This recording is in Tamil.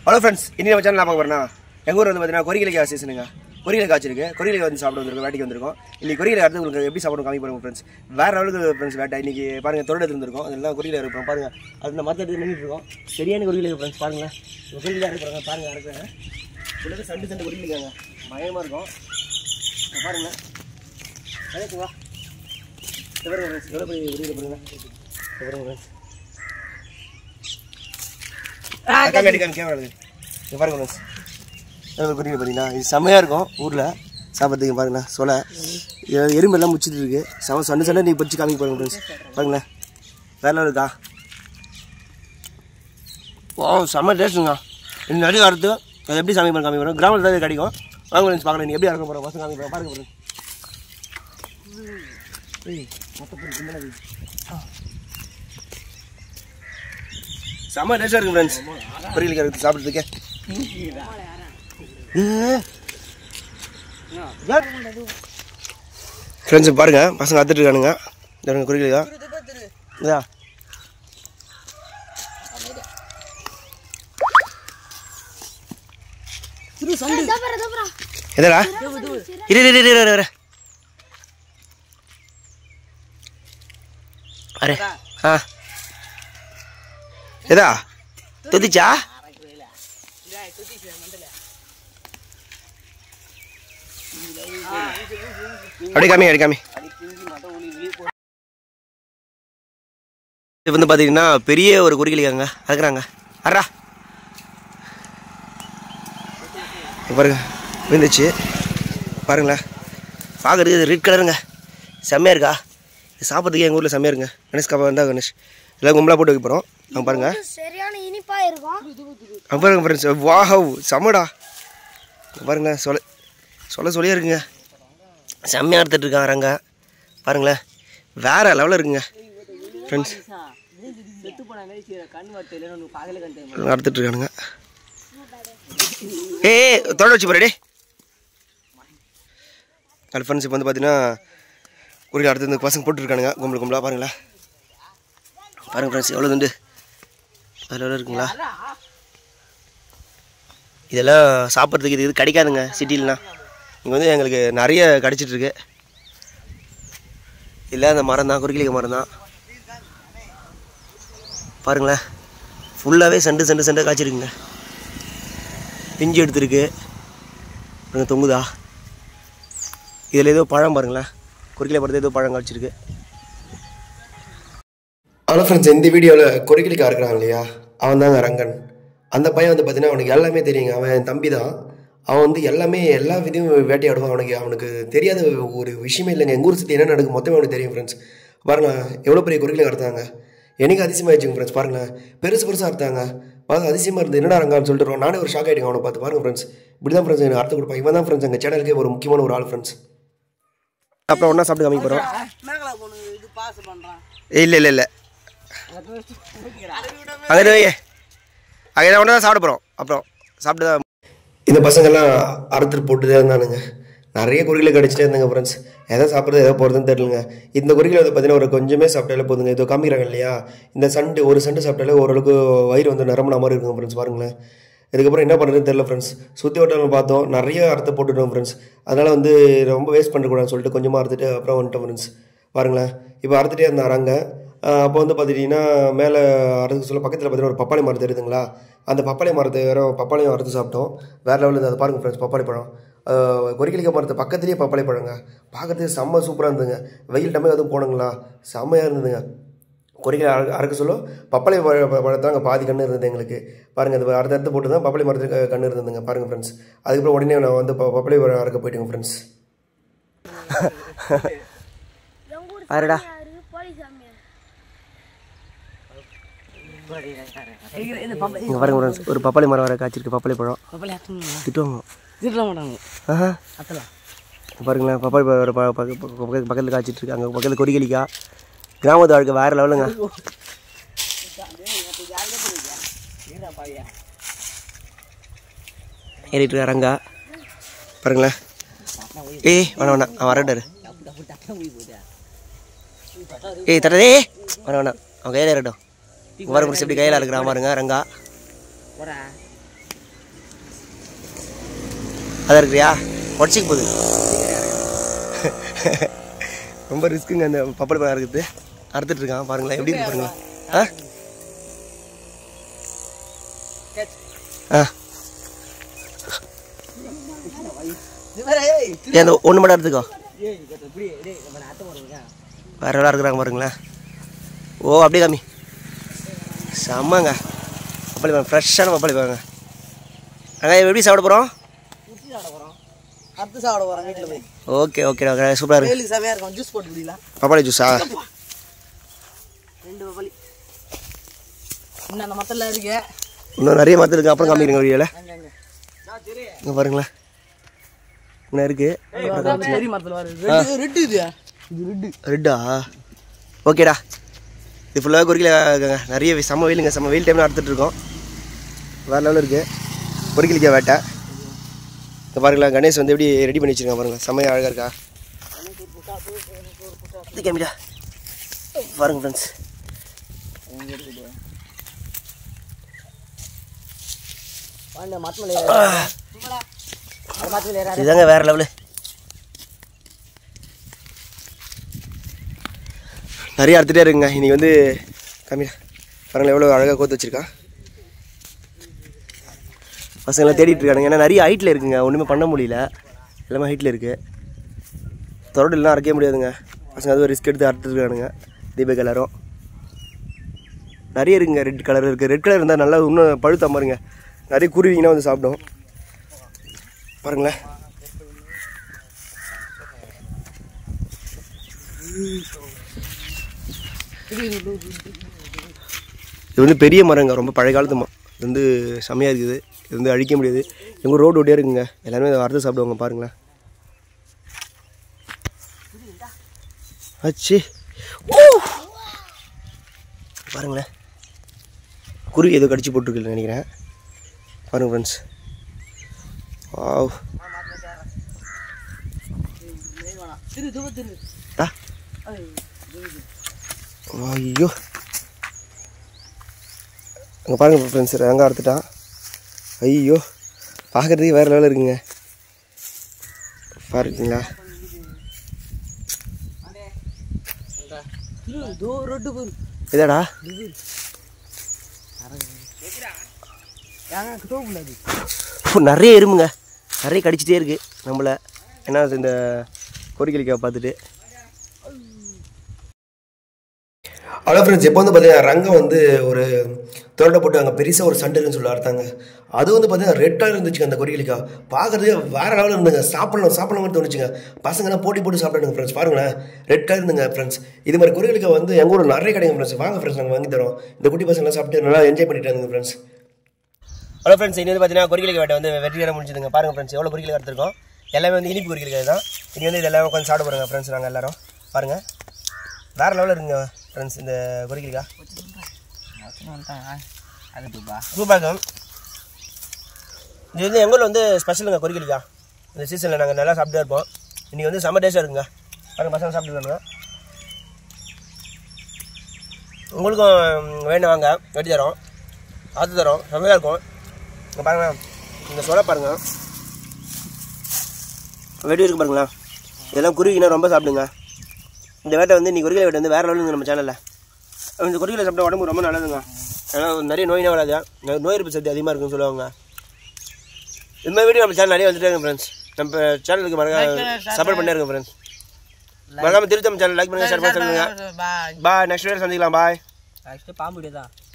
ஹலோ ஃப்ரெண்ட்ஸ், இன்னைக்கு நம்ம சேனல் பார்க்க போறோம்னா எங்கள் ஊர் வந்து பார்த்தீங்கன்னா கொரிக்கலைக்காய் சீசனுங்க. கொரிக்கலை காய்ச்சிருக்கு. கொரிக்கலை வந்து சாப்பிட வந்திருக்கோம், வேட்டைக்கு வந்திருக்கோம். இன்னைக்கு கொரிக்கலை அடுத்து உங்களுக்கு எப்படி சாப்பிடும் காமி பாருங்க ஃப்ரெண்ட்ஸ். வேறு லெவலுக்கு ஃப்ரெண்ட்ஸ் வேட்டை. இன்னைக்கு பாருங்கள், தொழில் இருந்திருக்கோம். அதெல்லாம் கொரிக்கலை இருப்போம் பாருங்கள். அது இந்த மரத்தை எடுத்து நின்றுட்டு இருக்கோம். சரியான கொரிக்கலை ஃப்ரெண்ட்ஸ் பாருங்களேன். கொரிக்கலை இருக்கிறாங்க பாருங்கள், இருக்கிறாங்க உள்ளது சண்டு சண்டு கொரிக்கலைக்காங்க. பயமாக இருக்கும் பாருங்கள். வா எவ்வளோ பெரிய கொரிக்கலை பாருங்க. ஃப்ரெண்ட்ஸ் பாருங்க ஃப்ரெண்ட்ஸ், கொரிக்கலை பார்த்தீங்கன்னா இது செம்மையாக இருக்கும் ஊரில் சாப்பிட்றதுக்கு. பாருங்களேன், சொலை எறும்பெல்லாம் முடிச்சுட்டு இருக்கு. சண்டை சண்டை நீங்கள் பிடிச்சி காமிக்க பாருங்க ஃப்ரெண்ட்ஸ். பாருங்களேன், வேலை இருக்கா? ஓ செம்ம டேஸ்ட்டுங்க. இன்னும் நிறைய வரது அது எப்படி சாமி பண்ண காமி போகிறோம். கிராமத்தில் தான் கிடைக்கும். வாங்க ஃப்ரெண்ட்ஸ் பார்க்கலாம். நீங்கள் எப்படி இறக்க போகிறோம் பசங்க காமி போகிறோம் பாருங்க ஃப்ரெண்ட்ஸ். செம்ம டேஸ்டாக இருக்குது ஃப்ரெண்ட்ஸ். கொரிக்கலை இருக்குது சாப்பிட்றதுக்கே. ஃப்ரெண்ட்ஸ் பாருங்க, பசங்க அத்துட்டு இருக்கானுங்க. கொரிக்கலையா இதா எதடா இரு அரே ஆ எதா தொத்திச்சா? அப்படி காமி அப்படி காமி. இது வந்து பார்த்தீங்கன்னா பெரிய ஒரு கொரிக்கலைக்காங்க அறுக்குறாங்க. அறா பாருங்க, விழுந்துச்சு பாருங்களேன். பார்க்குறது இது ரெட் கலருங்க, செம்மையாக இருக்கா? இது சாப்பிட்றதுக்கு எங்கள் ஊரில் செம்மையாக இருங்க. கணேஷ் காப்பா வந்தால் கணேஷ் எல்லாம் கும்பலாக போட்டு வைக்க போகிறோம். அவங்க பாருங்கள், சரியான இனிப்பாக இருக்கும். அவங்க பாருங்க ஃப்ரெண்ட்ஸ், வாஹவ் செம்மடா. பாருங்க, சொல்லியே இருக்குங்க. செம்மையாக அறுத்துட்டு இருக்காங்க ரங்க. பாருங்களேன், வேறு லெவலில் இருக்குங்க ஃப்ரெண்ட்ஸ். அறுத்துட்டு இருக்கானுங்க. தொட வச்சு போறே அது ஃப்ரெண்ட்ஸ். இப்போ வந்து பார்த்தீங்கன்னா கொரிக்கலை அடுத்து இந்த பசங்க போட்டுருக்கானுங்க கும்பலாக. பாருங்களேன் பாருங்கள் ஃப்ரெண்ட்ஸ், எவ்வளோ துண்டு அதில் எவ்வளோ இருக்குங்களா? இதெல்லாம் சாப்பிட்றதுக்கு இது கிடைக்காதுங்க சிட்டிலனா. இங்கே வந்து எங்களுக்கு நிறைய கிடச்சிட்ருக்கு. இல்லை அந்த மரம் தான், கொரிக்கலை மரம் தான். பாருங்களேன், ஃபுல்லாகவே சண்டை காய்ச்சிருக்குங்க. பிஞ்சு எடுத்துருக்கு தொங்குதா. இதில் ஏதோ பழம் பாருங்களேன், கொரிக்கலை படத்தை ஏதோ பழம் காய்ச்சிருக்கு. ஆனால் ஃப்ரெண்ட்ஸ், இந்த வீடியோவில் கொரிக்கலைக்காய் இருக்கிறான் இல்லையா, அவன் தாங்க ரங்கன். அந்த பையன் வந்து பார்த்தீங்கன்னா அவனுக்கு எல்லாமே தெரியுங்க. அவன் என் தம்பி தான். அவன் வந்து எல்லா விதையும் வேட்டையாடுவான். அவனுக்கு தெரியாத ஒரு விஷயமே இல்லைங்க. எங்கள் ஊர் சுற்றி என்ன நடக்கும் மொத்தமே அவனுக்கு தெரியும் ஃப்ரெண்ட்ஸ். பாருங்களேன், எவ்வளோ பெரிய கொரிக்கலை அறுத்தாங்க. எனக்கு அதிசயமாகிடுச்சுங்க ஃப்ரெண்ட்ஸ். பாருங்களேன், பெருசாக அறுத்தாங்க. பார்த்து அதிசயமாக இருந்து என்னடா ரங்கான்னு சொல்லிட்டு நானே ஒரு ஷாக் ஆகிடுங்க அவனை பார்த்து. பாருங்கள் ஃப்ரெண்ட்ஸ், இப்படி தான் ஃப்ரெண்ட்ஸ் எனக்கு அறுத்து கொடுப்பான். இவன் தான் ஃப்ரெண்ட்ஸ் எங்கள் சேனலுக்கே ஒரு முக்கியமான ஒரு ஆள் ஃப்ரெண்ட்ஸ். அப்புறம் ஒன்றா சாப்பிட்டு காமிக்க போகிறோம். இல்லை அங்கே ஒன்றா தான் சாப்பிட போகிறோம். அப்புறம் சாப்பிட்டு தான் இந்த பசங்கள்லாம் அறுத்துட்டு போட்டு தான் இருந்தானுங்க. நிறைய கொரிக்கலை கிடச்சிட்டே இருந்தாங்க ஃப்ரெண்ட்ஸ். எதை சாப்பிட்றது எதை போகிறதுன்னு தெரியலங்க. இந்த கொரிக்கலை வந்து பார்த்தீங்கன்னா ஒரு கொஞ்சமே சாப்பிட்டாலே போதுங்க. இதோ காமிக்கிறாங்க இல்லையா, இந்த ஒரு சண்டு சாப்பிட்டாலே ஓரளவுக்கு வயிறு வந்து நிரம்பின மாதிரி இருக்குங்க ஃப்ரெண்ட்ஸ். பாருங்களேன், இதுக்கப்புறம் என்ன பண்ணுறதுன்னு தெரியல ஃப்ரெண்ட்ஸ். சுற்றி வட்டாரம் பார்த்தோம், நிறைய அறுத்து போட்டுட்டோம் ஃப்ரெண்ட்ஸ். அதனால் வந்து ரொம்ப வேஸ்ட் பண்ணக்கூடாதுன்னு சொல்லிட்டு கொஞ்சமாக அறுத்துட்டு அப்புறம் வந்துட்டோம் ஃப்ரெண்ட்ஸ். பாருங்களேன், இப்போ அறுத்துட்டே இருந்தாங்க. அப்போ வந்து பார்த்துட்டிங்கன்னா மேலே அறுத்து சொல்ல பக்கத்தில் பார்த்தீங்கன்னா ஒரு பப்பாளி மரம் தெரியுதுங்களா, அந்த பப்பாளி மரத்தை வேறு பப்பாளியும் அறுத்து சாப்பிட்டோம். வேறு லெவலில் அதை பாருங்கள் ஃப்ரெண்ட்ஸ். பப்பாளி பழம் கொரிக்கலைக்காய் மரத்தை பக்கத்துலேயே பப்பாளி பழங்க. பார்க்குறதுக்கு செம்ம சூப்பராக இருந்ததுங்க. வெயில் டைமே எதுவும் போனங்களா, செம்மையாக இருந்ததுங்க. கொரிக்கலை அறுக்க சொல்ல பப்பாளி பழத்தாங்க பாதி கன்று இருந்தது எங்களுக்கு. பாருங்கள், அது அடுத்து போட்டு தான் பப்பாளி மரத்துக்கு கன்று இருந்ததுங்க. பாருங்கள் ஃப்ரெண்ட்ஸ், அதுக்கப்புறம் உடனே நான் வந்து பப்பாளி அறுக்க போயிட்டுங்க ஃப்ரெண்ட்ஸ். ஆறுடா இங்கே பாருங்க ஃப்ரெண்ட்ஸ், ஒரு பப்பாளி மரம் வர காய்ச்சிருக்கு. பப்பாளி பழம் திட்டுவாங்க பாருங்களேன். பப்பாளி பக்கத்தில் காய்ச்சிட்டு இருக்கு. அங்கே பக்கத்தில் கொரிக்கலைக்காய். கிராமத்து வாழ்க்கை வேறு லெவலுங்க. ஏறிட்டு இருக்காரங்க பாருங்களேன். வேணாம் அவன் வரட்டாரு. தட்டதே வேணாம், அவன் கையில் இருக்கட்டும். வர முடிச்சு எப்படி கையில் இருக்கிறான் பாருங்க ரங்கா. அதான் இருக்கிறியா உடச்சிக்க போகுது. ரொம்ப ரிஸ்க்குங்க அந்த பப்பாளி பழம் இருக்குது. அறுத்துட்டு இருக்கான் பாருங்களேன், எப்படி இருக்கு பாருங்களா. ஏன் ஒன்று மட்டும் எடுத்துக்கோ. வேற எல்லாம் இருக்கிறாங்க பாருங்களேன். ஓ அப்படியே காமி. செம்மங்க பப்பாளி பழம், ஃப்ரெஷ்ஷான பப்பாளி பழங்க. நாங்கள் எப்படி சாப்பிட போகிறோம்? அடுத்து சாப்பிட போகிறோம் வீட்டில் போய். ஓகே ஓகே சூப்பராக இருக்கு. செமையாக இருக்கும். ஜூஸ் போட்டு குடிக்கலாம். பப்பாளி ஜூஸா? 2 பப்பாளி. இன்னும் அந்த மரத்தில் இருக்கு. இன்னும் நிறைய மரத்தில் இருக்குது. அப்புறம் காமிக்கிறீங்க வீடியோவில். இங்கே பாருங்களேன் இன்னும் இருக்குது. பெரிய மரத்தில் வருது. ரெட்டு இது ரெட்டா? ஓகேடா. இது ஃபுல்லாக கொரிக்கல நிறைய செம்ம வெயிலுங்க. செம்ம வெயில் டைமில் அறுத்துட்டு இருக்கோம். வேறு லெவலில் இருக்குது கொரிக்கலிக்காய் வேட்டை. இங்கே பாருங்களா கணேஷ் வந்து எப்படி ரெடி பண்ணி வச்சுருக்காங்க பாருங்கள். செம்மையாக அழகாக இருக்கா? இது கேமிடா பாருங்க ஃப்ரெண்ட்ஸ். இதுதாங்க வேறு லெவலு. நிறைய அறுத்துட்டே இருக்குங்க. இன்றைக்கி வந்து கம்மியா பாருங்கள் எவ்வளோ அழகாக கோத்து வச்சுருக்கா. பசங்களாம் தேடிட்டு இருக்கானுங்க. ஏன்னா நிறைய ஹைட்டில் இருக்குங்க, ஒன்றுமே பண்ண முடியல. எல்லாமே ஹைட்டில் இருக்குது. தொடர்லாம் அறுக்கவே முடியாதுங்க. பசங்க அதுவும் ரிஸ்க் எடுத்து அறுத்துருக்கானுங்க. தீபக் எல்லாரும் நிறைய இருக்குங்க. ரெட் கலர் இருக்குது. ரெட் கலர் இருந்தால் நல்லா இன்னும் பழுத்த பாருங்க. நிறைய குருவிங்கன்னா வந்து சாப்பிடும் பாருங்களேன். இது வந்து பெரிய மரங்க, ரொம்ப பழைய காலத்து மரம். இது வந்து செம்மையாக இருக்குது. இது வந்து அழிக்க முடியாது. எங்கள் ரோடு ஓட்டியாக இருக்குங்க. எல்லாருமே அறுத்து சாப்பிடுவாங்க பாருங்களேன். ஆச்சு பாருங்களேன். குருவி ஏதோ கடிச்சு போட்டுருக்குன்னு நினைக்கிறேன். பாருங்கள் ஃப்ரெண்ட்ஸ். வாவ் ஐயோ அங்கே பாருங்கள் ஃப்ரெண்ட்ஸ், அங்கே அறுத்துட்டான். ஐயோ பார்க்குறதுக்கு வேறு லெவலில் இருக்குங்க. பாருங்களா இதாடா நிறைய எறும்புங்க. நிறைய கடிச்சிட்டே இருக்கு நம்மளை. ஏன்னா இந்த கொரிக்கலிக்காய் பார்த்துட்டு. அவ்வளோ ஃப்ரெண்ட்ஸ், இப்போ வந்து பார்த்தீங்கன்னா ரங்கம் வந்து ஒரு தோட்டை போட்டு அங்கே பெருசாக ஒரு சண்டைன்னு சொல்லி அறுத்தாங்க. அது வந்து பார்த்தீங்கன்னா ரெட்டாக இருந்துச்சுங்க. அந்த கொரிக்கலிக்காய் பார்க்குறதுக்கு வேறு லெவலில் இருந்துங்க. சாப்பிடலாம் தோணுச்சுங்க. பசங்களாம் போட்டி போட்டு சாப்பிடுங்க ஃப்ரெண்ட்ஸ். பாருங்களேன் ரெட்டாக இருந்துங்க ஃப்ரெண்ட்ஸ். இது மாதிரி கொரிக்கலிக்காய் வந்து எங்கள் ஊரில் நிறைய கிடைக்கும் ஃப்ரெண்ட்ஸ். வாங்க ஃப்ரெண்ட்ஸ், நாங்கள் வாங்கி தரோம். இந்த குட்டி பசங்களாம் சாப்பிட்டு நல்லா என்ஜாய் பண்ணிட்டு இருந்துங்க ஃப்ரெண்ட்ஸ். ஹலோ ஃப்ரெண்ட்ஸ், இனி வந்து பார்த்தீங்கன்னா கொரிக்கலிக்காய் வேட்டை வந்து வெற்றிகரமாக முடிஞ்சுதுங்க. பாருங்கள் ஃப்ரெண்ட்ஸ் எவ்வளோ கொரிக்கலிக்காய் எடுத்துருக்கோம். எல்லாமே வந்து இனிப்பு கொரிக்கலிக்காய் தான். இனி வந்து இது எல்லாமே உட்காந்து சாப்பிட போகிறோங்க ஃப்ரெண்ட்ஸ். நாங்கள் எல்லாரும் பாருங்கள் வேறு லெவலில் இருக்குங்க ஃப்ரெண்ட்ஸ். இந்த கொரிக்கலிக்காய் சூப்பராக. இது வந்து எங்கள் ஊரில் வந்து ஸ்பெஷலுங்க கொரிக்கலிக்காய். இந்த சீசனில் நாங்கள் நல்லா சாப்பிட்டே இருப்போம். இன்றைக்கி வந்து செம்ம டேஸ்ட்டாக இருக்குங்க. பாருங்கள் பசங்க சாப்பிட்டுருக்காங்க. உங்களுக்கும் வேணும் வாங்க, வெட்டி தரோம், ஆற்று தரோம், செம்மையாக இருக்கும். இங்கே பாருங்கள் இந்த சோளை பாருங்கள் வெடி இருக்கு பாருங்களேன். இதெல்லாம் குருவினா ரொம்ப சாப்பிடுங்க. இந்த வேட்டை வந்து இன்றைக்கி கொரிக்கலை வேட்டை வந்து வேறு லெவலுங்க நம்ம சேனலில். இந்த கொரிக்கலை சாப்பிட்டா உடம்பு ரொம்ப நல்லதுங்க. ஏன்னா நிறைய நோயினா வராது. நோய் எதிர்ப்பு சக்தி அதிகமாக இருக்குன்னு சொல்லுவாங்க. இது மாதிரி வீடியோ நம்ம சேனல் நிறைய வந்துட்டே இருக்கு ஃப்ரெண்ட்ஸ். நம்ம சேனலுக்கு மறக்காம சப்போர்ட் பண்ணிட்டே இருங்க ஃப்ரெண்ட்ஸ். மறக்காம திருத்தம் சேனல் லைக் பண்ணுங்கள், ஷேர் பண்ணுங்கள். பாய், நெக்ஸ்ட் வீடியோ சந்திக்கலாம். பாய். பாம்பு தான்.